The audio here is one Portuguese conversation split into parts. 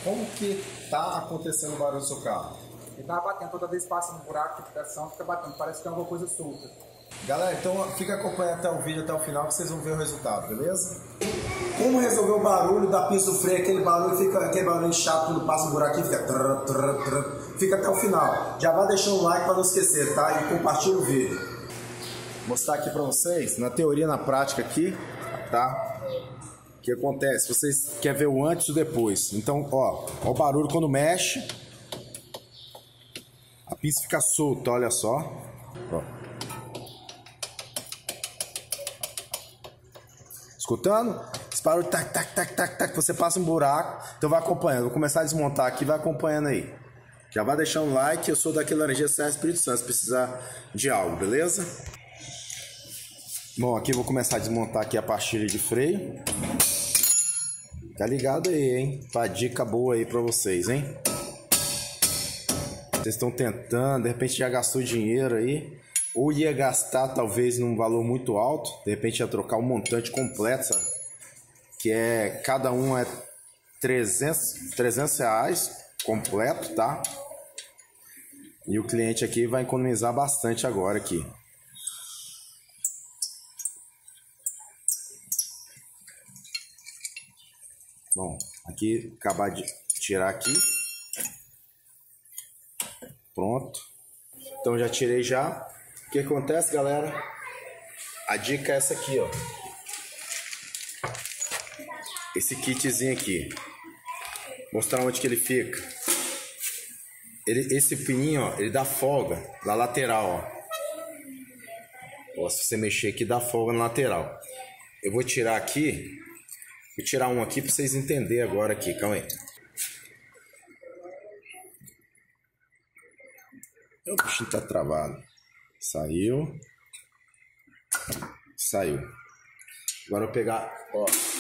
Como que tá acontecendo o barulho do seu carro? Ele tava batendo, toda vez que passa no buraco de ficação, fica batendo, parece que tem alguma coisa solta. Galera, então fica acompanhando até o vídeo, até o final, que vocês vão ver o resultado, beleza? Como resolver o barulho da pista do freio, aquele barulho chato quando passa um buraquinho, fica até o final. Já vai deixando o like para não esquecer, tá? E compartilha o vídeo. Vou mostrar aqui para vocês, na teoria e na prática aqui, tá? O que acontece? Vocês querem ver o antes e o depois. Então, ó o barulho quando mexe. A pista fica solta, olha só. Ó. Escutando? Esse barulho, tac, tac, tac, tac, tac. Você passa um buraco, então vai acompanhando. Vou começar a desmontar aqui, vai acompanhando aí. Já vai deixando um like. Eu sou daqui Laranjeira Serra Espírito Santo, se precisar de algo, beleza? Bom, aqui eu vou começar a desmontar aqui a pastilha de freio. Tá ligado aí, hein? Pra dica boa aí pra vocês, hein? Vocês estão tentando, de repente já gastou dinheiro aí, ou ia gastar talvez num valor muito alto, de repente ia trocar um montante completo, sabe? Que é, cada um é 300 reais completo, tá? E o cliente aqui vai economizar bastante agora aqui. Bom, aqui, acabar de tirar aqui. Pronto. Então já tirei já. O que acontece, galera? A dica é essa aqui, ó. Esse kitzinho aqui. Mostrar onde que ele fica. Esse pininho, ó, ele dá folga na lateral, ó. Se você mexer aqui, dá folga na lateral. Eu vou tirar aqui. Vou tirar um aqui para vocês entenderem agora aqui. Calma aí. O bichinho tá travado. Saiu. Saiu. Agora eu vou pegar, ó.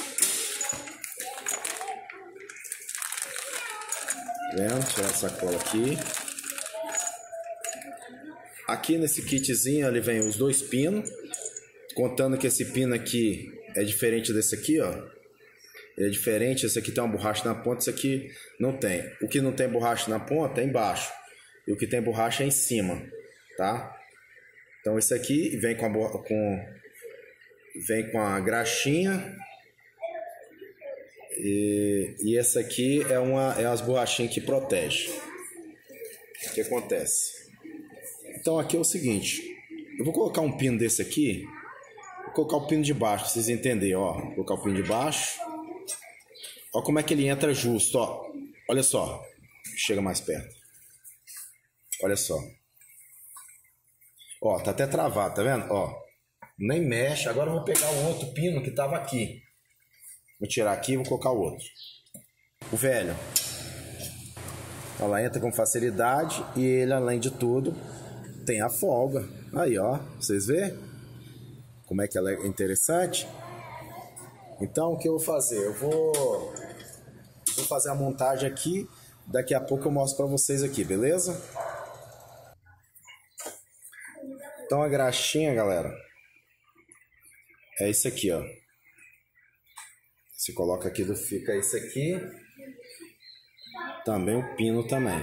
Vendo? Tirar a sacola aqui. Aqui nesse kitzinho ele vem os dois pinos. Contando que esse pino aqui é diferente desse aqui, ó. Ele é diferente, esse aqui tem uma borracha na ponta, esse aqui não tem. O que não tem borracha na ponta é embaixo. E o que tem borracha é em cima, tá? Então esse aqui vem vem com a graxinha. E essa aqui é as borrachinhas que protegem. O que acontece? Então aqui é o seguinte. Eu vou colocar um pino desse aqui. Vou colocar o pino de baixo, pra vocês entenderem, ó. Vou colocar o pino de baixo. Ó como é que ele entra justo, ó. Olha só. Chega mais perto. Olha só. Ó, tá até travado, tá vendo? Ó, nem mexe. Agora eu vou pegar o outro pino que tava aqui. Vou tirar aqui e vou colocar o outro. O velho. Ela entra com facilidade e ele, além de tudo, tem a folga. Aí, ó. Vocês vê? Como é que ela é interessante? Então, o que eu vou fazer? Eu vou fazer a montagem aqui. Daqui a pouco eu mostro pra vocês aqui, beleza? Então a graxinha, galera, é isso aqui, ó. Você coloca aqui, fica esse aqui. Também o pino também.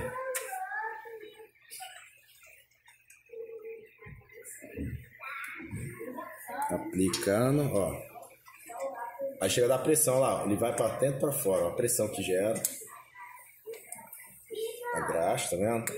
Aplicando, ó. Aí chega a dar pressão lá, ó. Ele vai para dentro e para fora, ó. A pressão que gera. A graxa, tá vendo?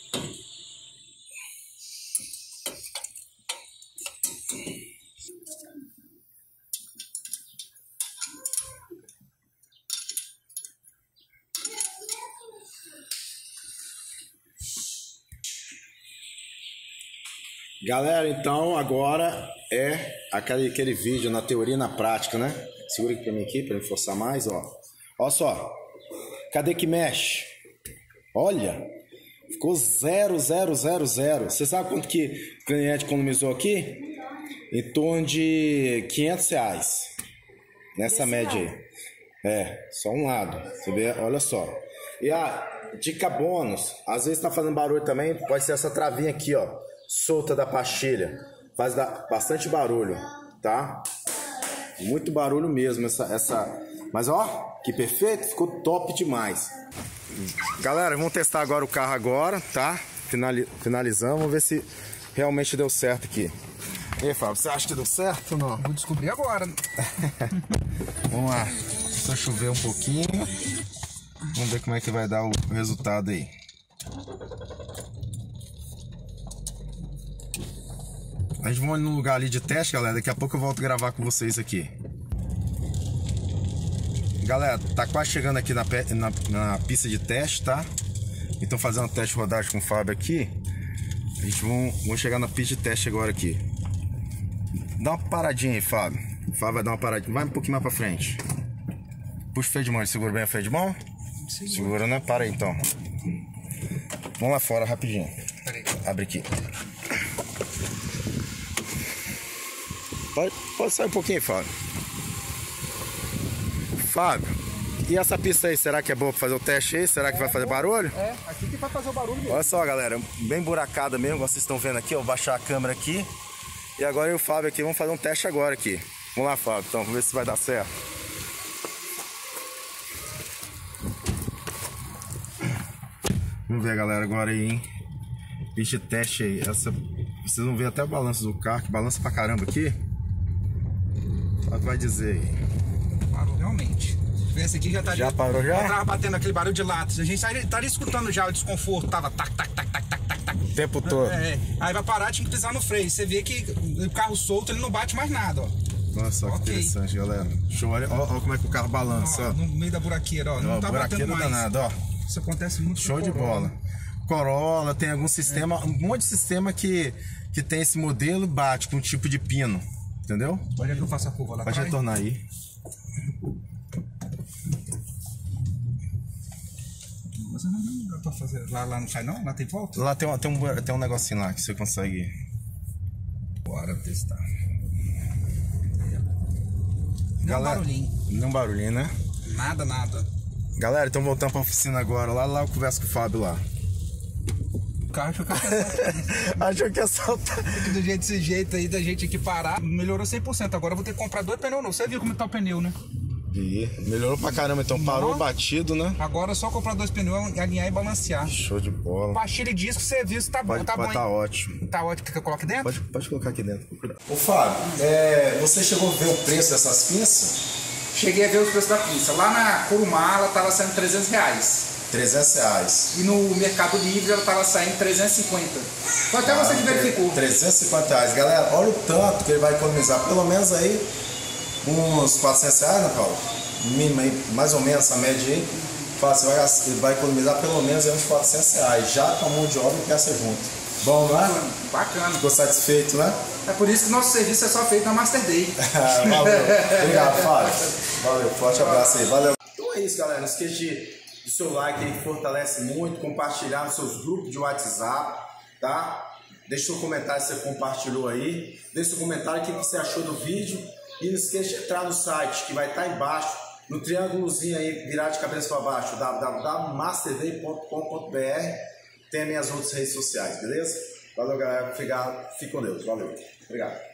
Galera, então agora é aquele vídeo na teoria e na prática, né? Segura aqui pra mim aqui, pra me forçar mais, ó. Olha só. Cadê que mexe? Olha. Ficou 0, 0, 0, 0. Você sabe quanto que o cliente economizou aqui? Em torno de 500 reais. Nessa média aí. É, só um lado. Você vê, olha só. E a dica bônus, às vezes tá fazendo barulho também, pode ser essa travinha aqui, ó. Solta da pastilha, faz bastante barulho, tá? Muito barulho mesmo essa. Mas ó, Que perfeito, ficou top demais. Galera, vamos testar agora o carro agora, tá? Finalizamos, vamos ver se realmente deu certo aqui. E aí, Fábio, você acha que deu certo ou não? Vou descobrir agora. Vamos lá, só chover um pouquinho. Vamos ver como é que vai dar o resultado aí. A gente vai no lugar ali de teste, galera. Daqui a pouco eu volto a gravar com vocês aqui. Galera, tá quase chegando aqui na pista de teste, tá? Então fazendo um teste de rodagem com o Fábio aqui. A gente vamos chegar na pista de teste agora aqui. Dá uma paradinha aí, Fábio. O Fábio vai dar uma paradinha. Vai um pouquinho mais pra frente. Puxa o freio de mão. Segura bem o freio de mão? Segura, né? Para aí, então. Vamos lá fora rapidinho. Abre aqui. Pode sair um pouquinho, Fábio. Fábio, e essa pista aí, será que é boa pra fazer o teste aí? Será que vai fazer barulho? É, aqui que vai fazer o barulho mesmo. Olha só, galera, bem buracada mesmo, vocês estão vendo aqui, eu vou baixar a câmera aqui. E agora eu e o Fábio aqui, vamos fazer um teste agora aqui. Vamos lá, Fábio, então, vamos ver se vai dar certo. Vamos ver, galera, agora aí, hein? Pista de teste aí, vocês vão ver até o balanço do carro, que balança pra caramba aqui. Vai dizer aí. Parou realmente. Esse aqui já tá. Já parou já? Tava batendo aquele barulho de latas. A gente estaria escutando já o desconforto. Tava tac, tac, tac, tac, tac, tac, tac. O tempo todo. É. Aí vai parar, tinha que pisar no freio. Você vê que o carro solto, ele não bate mais nada, ó. Nossa, olha que interessante, galera. Show, olha como é que o carro balança, ó. No meio da buraqueira, ó. Não tá batendo mais. Danado, ó. Isso acontece muito. Show de bola. Corolla, tem algum sistema, um monte de sistema que tem esse modelo, bate com um tipo de pino. Entendeu? Olha que eu faço a curva lá. Pode retornar aí. Você não dá pra fazer. Lá não sai não? Lá tem volta? Lá tem um negocinho lá que você consegue. Bora testar. Não um barulhinho. Não barulhinho, né? Nada. Galera, então voltando pra oficina agora. Lá eu converso com o Fábio lá. O carro achou que ia saltar. Achou que ia saltar. Desse jeito aí, da gente aqui parar, melhorou 100%. Agora eu vou ter que comprar 2 pneus novos. Você viu como tá o pneu, né? E melhorou pra caramba, então parou batido, né? Agora é só comprar 2 pneus, alinhar e balancear. Show de bola. Pastilha de disco, serviço, tá bom, tá bom. Tá ótimo. Tá ótimo, quer que eu coloque dentro? Pode colocar aqui dentro. Ô Fábio, você chegou a ver o preço dessas pinças? Cheguei a ver os preços da pinça. Lá na Curumá ela tava saindo R$300. R$300. E no Mercado Livre ela tava saindo 350. Então até você que verificou. R$350. Galera, olha o tanto que ele vai economizar. Pelo menos aí uns R$400, né, Paulo? Mínimo aí, mais ou menos essa média aí. Ele vai economizar pelo menos aí uns R$400. Já com a mão de obra e peça junto. Bom, não é? Bacana. Ficou satisfeito, né? É por isso que nosso serviço é só feito na Master Day. Valeu. Obrigado, Fábio. Valeu. Forte abraço aí. Valeu. Então é isso, galera. Não esqueça do seu like aí, que fortalece muito. Compartilhar nos seus grupos de WhatsApp, tá? Deixa seu comentário se você compartilhou aí. Deixa seu comentário o que você achou do vídeo. E não esqueça de entrar no site que vai estar embaixo, no triângulozinho aí, virado de cabeça para baixo, www.masterday.com.br. Tem minhas outras redes sociais, beleza? Valeu, galera. Fique com Deus. Valeu. Obrigado.